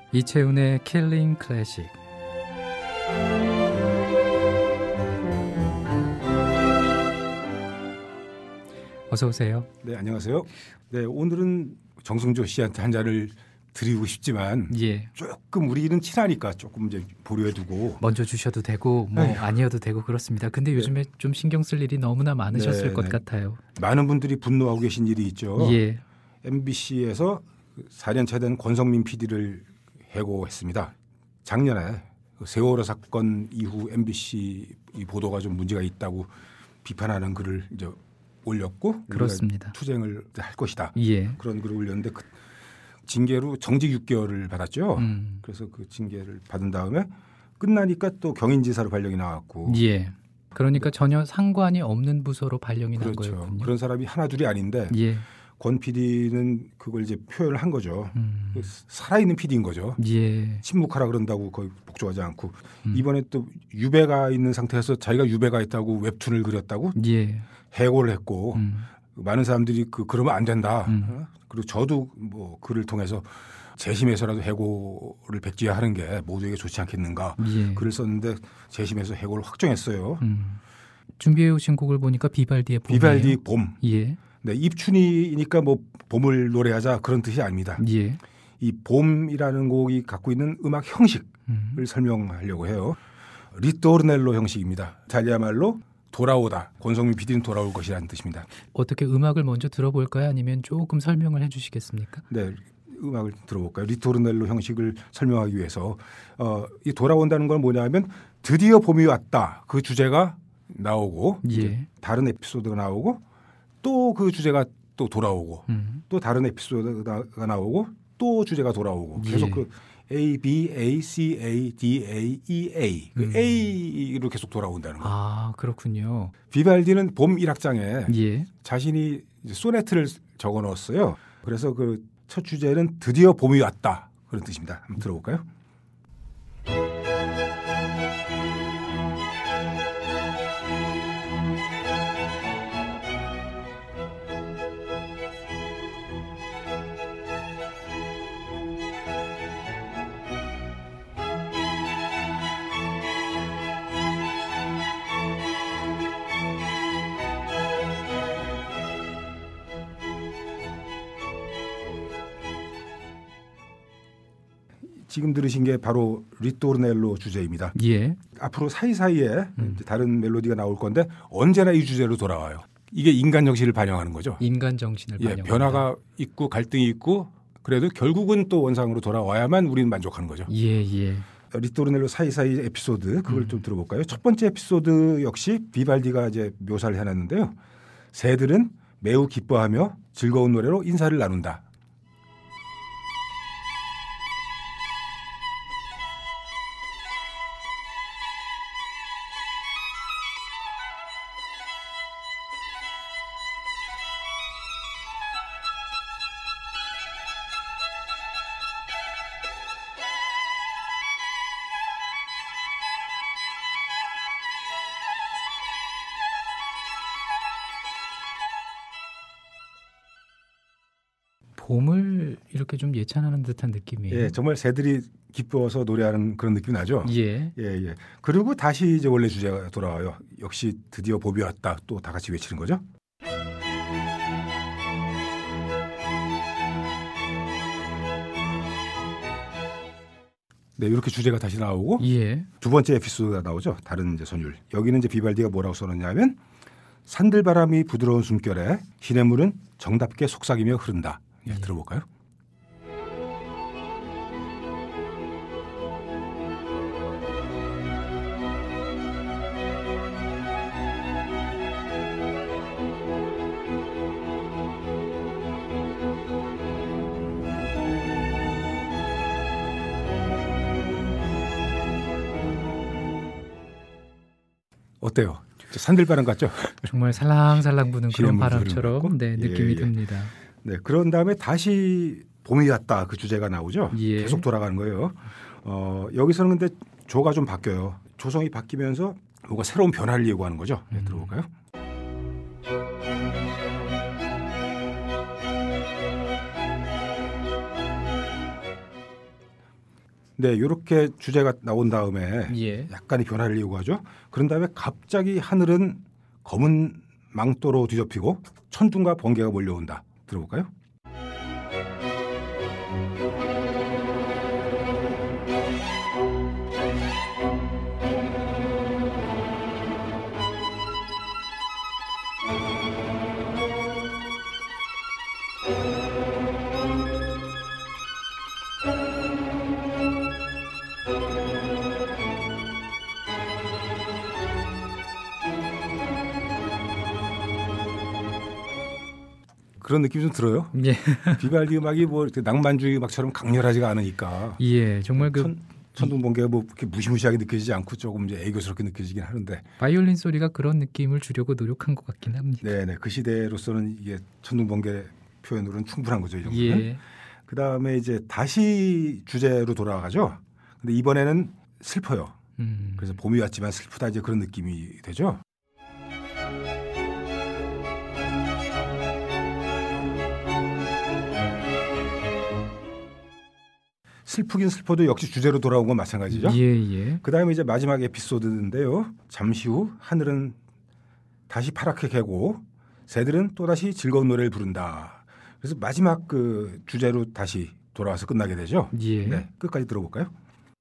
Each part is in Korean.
이채훈의 킬링 클래식. 어서 오세요. 네, 안녕하세요. 네, 오늘은 정승조 씨한테 한 잔을 드리고 싶지만 조금 우리는 친하니까 조금 이제 보류해 두고 먼저 주셔도 되고 뭐 아니어도 되고 그렇습니다. 근데 요즘에 좀 신경 쓸 일이 너무나 많으셨을 것 같아요. 많은 분들이 분노하고 계신 일이 있죠. MBC에서 4년차 된 권성민 PD를 해고했습니다. 작년에 세월호 사건 이후 MBC 이 보도가 좀 문제가 있다고 비판하는 글을 이제 올렸고 그렇습니다. 투쟁을 할 것이다. 그런 글을 올렸는데 그 징계로 정직 6개월을 받았죠. 그래서 그 징계를 받은 다음에 끝나니까 또 경인지사로 발령이 나왔고. 그러니까 전혀 상관이 없는 부서로 발령이 난 거였군요. 그런 사람이 하나 둘이 아닌데 권 PD는 그걸 이제 표현을 한 거죠. 살아있는 PD인 거죠. 침묵하라 그런다고 거의 복종하지 않고 이번에 또 유배가 있는 상태에서 자기가 유배가 있다고 웹툰을 그렸다고 해고를 했고 많은 사람들이 그러면 안 된다. 그리고 저도 뭐 글을 통해서 재심에서라도 해고를 백지화하는 게 모두에게 좋지 않겠는가 글을 썼는데 재심에서 해고를 확정했어요. 준비해 오신 곡을 보니까 비발디의 봄이에요. 비발디 봄. 네, 입춘이니까 뭐 봄을 노래하자 그런 뜻이 아닙니다. 이 봄이라는 곡이 갖고 있는 음악 형식을 설명하려고 해요. 리토르넬로 형식입니다. 이탈리아 말로 돌아오다. 권성민 PD는 돌아올 것이라는 뜻입니다. 어떻게 음악을 먼저 들어볼까요? 아니면 조금 설명을 해 주시겠습니까? 네, 음악을 들어볼까요? 리토르넬로 형식을 설명하기 위해서 이 돌아온다는 건 뭐냐면 드디어 봄이 왔다. 그 주제가 나오고 다른 에피소드가 나오고 또 그 주제가 또 돌아오고 또 다른 에피소드가 나오고 또 주제가 돌아오고 계속 그 A, B, A, C, A, D, A, E, A 그 A로 계속 돌아온다는 거예요. 아, 그렇군요. 비발디는 봄 1악장에 자신이 이제 소네트를 적어 넣었어요. 그래서 그 첫 주제는 드디어 봄이 왔다 그런 뜻입니다. 한번 들어볼까요? 지금 들으신 게 바로 리토르넬로 주제입니다. 앞으로 사이사이에 다른 멜로디가 나올 건데 언제나 이 주제로 돌아와요. 이게 인간 정신을 반영하는 거죠. 인간 정신을 반영한다. 변화가 있고 갈등이 있고 그래도 결국은 또 원상으로 돌아와야만 우리는 만족하는 거죠. 리토르넬로 사이사이 에피소드 그걸 좀 들어볼까요? 첫 번째 에피소드 역시 비발디가 이제 묘사를 해놨는데요. 새들은 매우 기뻐하며 즐거운 노래로 인사를 나눈다. 봄을 이렇게 좀 예찬하는 듯한 느낌이에요. 정말 새들이 기뻐서 노래하는 그런 느낌이 나죠. 그리고 다시 이제 원래 주제가 돌아와요. 역시 드디어 봄이 왔다. 또 다 같이 외치는 거죠. 네, 이렇게 주제가 다시 나오고 두 번째 에피소드가 나오죠. 다른 이제 선율. 여기는 이제 비발디가 뭐라고 써놨냐면 산들바람이 부드러운 숨결에 시냇물은 정답게 속삭이며 흐른다. 들어볼까요? 어때요? 산들바람 같죠? 정말 살랑살랑 부는 그런 바람처럼 느낌이 듭니다. 네, 그런 다음에 다시 봄이 왔다 그 주제가 나오죠. 계속 돌아가는 거예요. 여기서는 근데 조가 좀 바뀌어요. 조성이 바뀌면서 뭔가 새로운 변화를 예고하는 거죠. 들어볼까요? 네, 이렇게 주제가 나온 다음에 약간의 변화를 요구하죠. 그런 다음에 갑자기 하늘은 검은 망토로 뒤덮이고 천둥과 번개가 몰려온다. 들어볼까요? 그런 느낌이 좀 들어요. 예. 비발디 음악이 뭐 이렇게 낭만주의 음악처럼 강렬하지가 않으니까. 예, 정말 그 천둥 번개가 뭐 이렇게 무시무시하게 느껴지지 않고 조금 이제 애교스럽게 느껴지긴 하는데. 바이올린 소리가 그런 느낌을 주려고 노력한 것 같긴 합니다. 네, 그 시대로서는 이게 천둥 번개 표현으로는 충분한 거죠, 이 정도는. 예. 그 다음에 이제 다시 주제로 돌아가죠. 근데 이번에는 슬퍼요. 그래서 봄이 왔지만 슬프다 이제 그런 느낌이 되죠. 슬프긴 슬퍼도 역시 주제로 돌아온 건 마찬가지죠. 예. 그다음에 이제 마지막 에피소드인데요. 잠시 후 하늘은 다시 파랗게 개고 새들은 또다시 즐거운 노래를 부른다. 그래서 마지막 그 주제로 다시 돌아와서 끝나게 되죠. 예. 네, 끝까지 들어볼까요?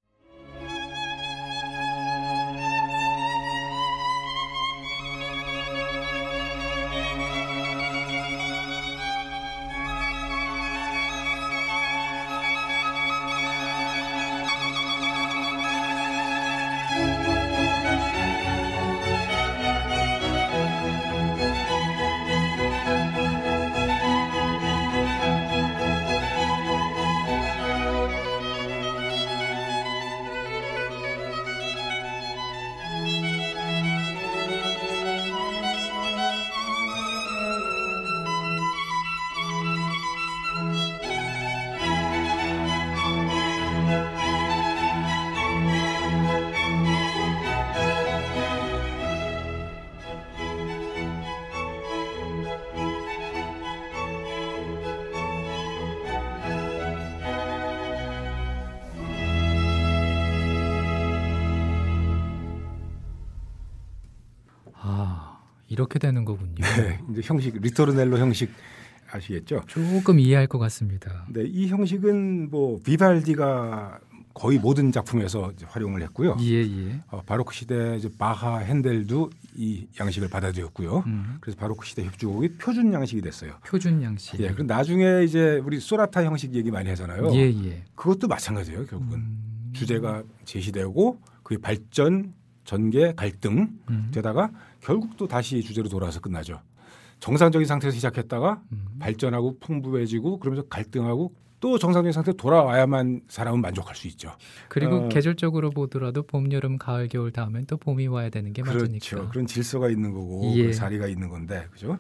이렇게 되는 거군요. 네, 이제 형식 리토르넬로 형식 아시겠죠? 조금 이해할 것 같습니다. 네, 이 형식은 뭐 비발디가 거의 모든 작품에서 이제 활용을 했고요. 예. 바로크 시대 이제 바하, 핸델도 이 양식을 받아들였고요. 그래서 바로크 시대 협주곡이 표준 양식이 됐어요. 표준 양식. 예, 그럼 나중에 이제 우리 소나타 형식 얘기 많이 하잖아요. 예. 그것도 마찬가지예요. 결국은 주제가 제시되고 그게 발전, 전개, 갈등 되다가 결국 또 다시 주제로 돌아와서 끝나죠. 정상적인 상태에서 시작했다가 발전하고 풍부해지고 그러면서 갈등하고 또 정상적인 상태로 돌아와야만 사람은 만족할 수 있죠. 그리고 계절적으로 보더라도 봄, 여름, 가을, 겨울 다음엔 또 봄이 와야 되는 게 그렇죠. 맞으니까. 그런 질서가 있는 거고 예. 그 자리가 있는 건데 그죠?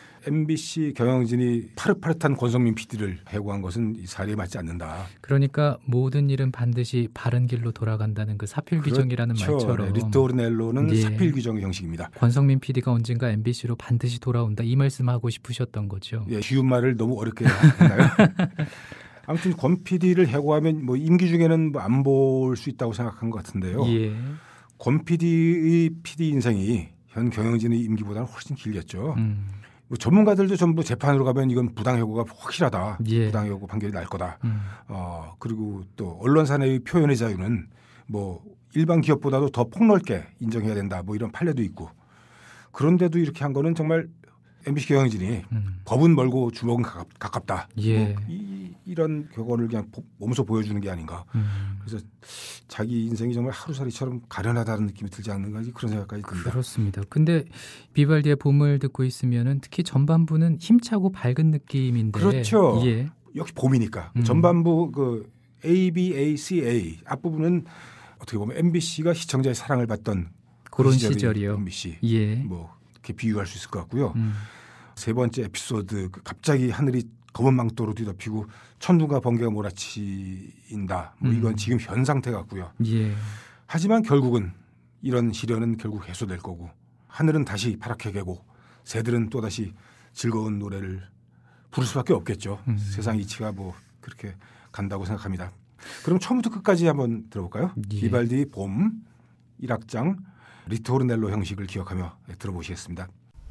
MBC 경영진이 파릇파릇한 권성민 PD를 해고한 것은 이 사리에 맞지 않는다. 그러니까 모든 일은 반드시 바른 길로 돌아간다는 그 사필규정이라는 그렇죠. 말처럼. 네, 리토르넬로는 예. 사필규정 형식입니다. 권성민 PD가 언젠가 MBC로 반드시 돌아온다 이 말씀하고 싶으셨던 거죠. 예, 쉬운 말을 너무 어렵게 했나요? 아무튼 권 PD를 해고하면 뭐 임기 중에는 뭐 안 볼 수 있다고 생각한 것 같은데요. 예. 권 PD의 PD 인생이 현 경영진의 임기보다는 훨씬 길겠죠. 뭐 전문가들도 전부 재판으로 가면 이건 부당해고가 확실하다. 예. 부당해고 판결이 날 거다. 그리고 또 언론사 내의 표현의 자유는 뭐 일반 기업보다도 더 폭넓게 인정해야 된다. 뭐 이런 판례도 있고. 그런데도 이렇게 한 거는 정말 MBC 경영진이 법은 멀고 주먹은 가깝다. 예. 뭐 이런 격언을 그냥 몸소 보여주는 게 아닌가. 그래서 자기 인생이 정말 하루살이처럼 가련하다는 느낌이 들지 않는가 그런 생각까지 듭니다. 그렇습니다. 근데 비발디의 봄을 듣고 있으면은 특히 전반부는 힘차고 밝은 느낌인데. 그렇죠. 예. 역시 봄이니까. 전반부 그 ABACA 앞부분은 어떻게 보면 MBC가 시청자의 사랑을 받던 그런 시절이요. MBC. 예. 뭐 이렇게 비유할 수 있을 것 같고요. 세 번째 에피소드 갑자기 하늘이 검은 망토로 뒤덮이고 천둥과 번개가 몰아치인다. 뭐 이건 지금 현 상태 같고요. 예. 하지만 결국은 이런 시련은 결국 해소될 거고 하늘은 다시 파랗게 개고 새들은 또다시 즐거운 노래를 부를 수밖에 없겠죠. 세상 이치가 뭐 그렇게 간다고 생각합니다. 그럼 처음부터 끝까지 한번 들어볼까요? 예. 비발디 봄 1악장 리토르넬로 형식을 기억하며 들어보시겠습니다.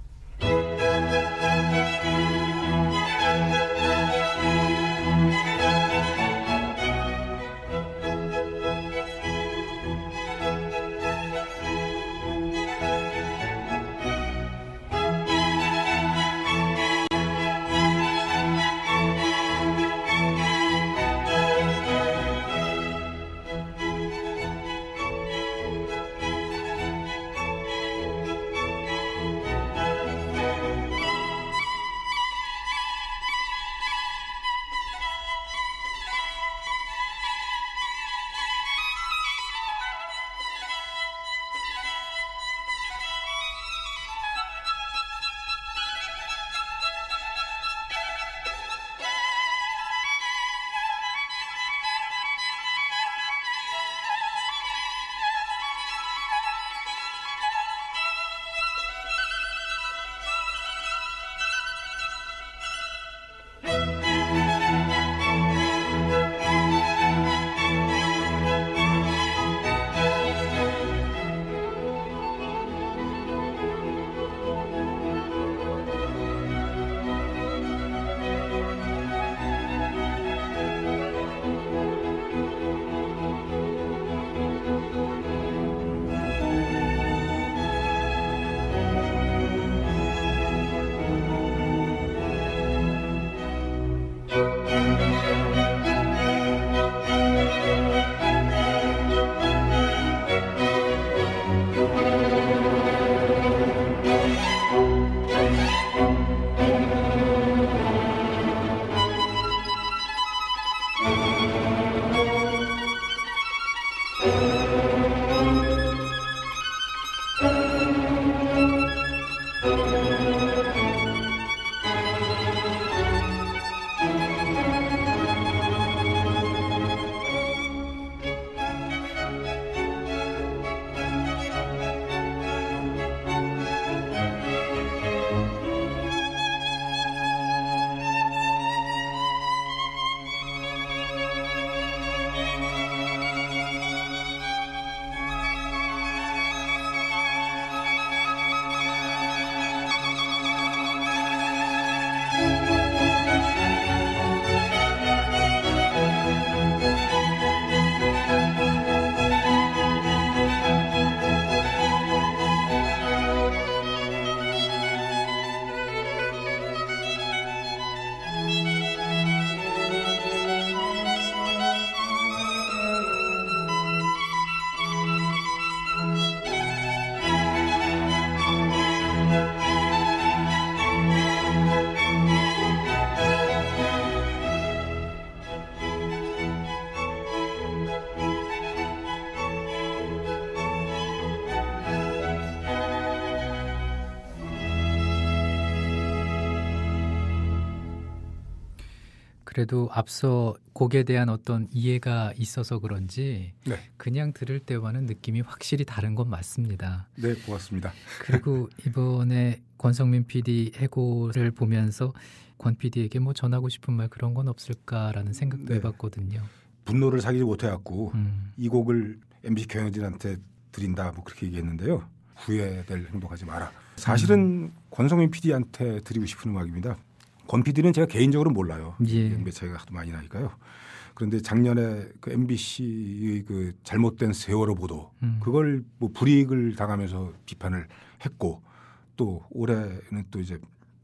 그래도 앞서 곡에 대한 어떤 이해가 있어서 그런지 네. 그냥 들을 때와는 느낌이 확실히 다른 건 맞습니다. 네, 고맙습니다. 그리고 이번에 권성민 PD 해고를 보면서 권 PD에게 뭐 전하고 싶은 말 그런 건 없을까라는 생각도 네. 해봤거든요. 분노를 사귀지 못해갖고 이 곡을 MBC 경영진한테 드린다 뭐 그렇게 얘기했는데요. 후회될 행동하지 마라. 사실은 권성민 PD한테 드리고 싶은 음악입니다. 권 PD는 제가 개인적으로 몰라요. 예. 연배 차이가 하도 많이 나니까요. 그런데 작년에 그 MBC의 그 잘못된 세월호 보도 그걸 뭐 불이익을 당하면서 비판을 했고 또 올해는 또 이제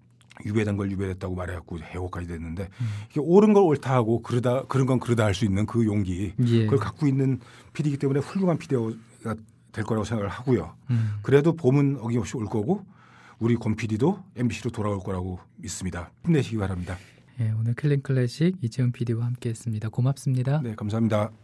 유배된 걸 유배했다고 말해갖고 해고까지 됐는데 이게 옳은 걸 옳다 하고 그런 건 그러다 할 수 있는 그 용기 예. 그걸 갖고 있는 PD이기 때문에 훌륭한 PD가 될 거라고 생각을 하고요. 그래도 봄은 어김없이 올 거고 우리 권 PD도 MBC로 돌아올 거라고 믿습니다. 힘내시기 바랍니다. 예, 오늘 킬링 클래식 이재훈 PD와 함께했습니다. 고맙습니다. 네, 감사합니다.